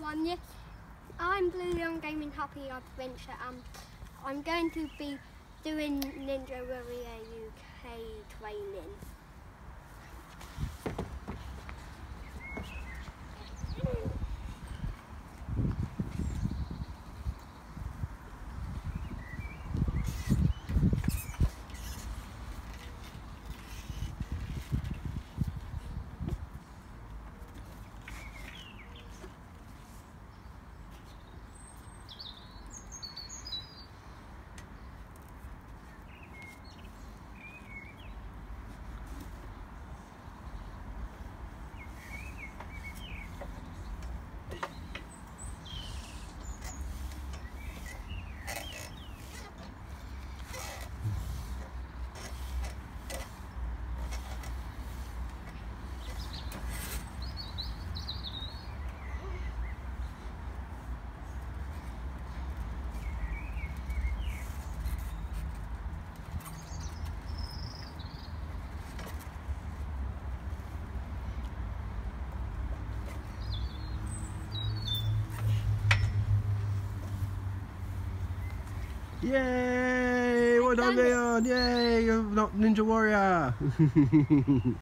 everyone. Yes, I'm Blue Young Gaming Happy Adventure. I'm going to be doing Ninja Warrior UK training. Yay! Well done, Leon! Yay! You're not Ninja Warrior!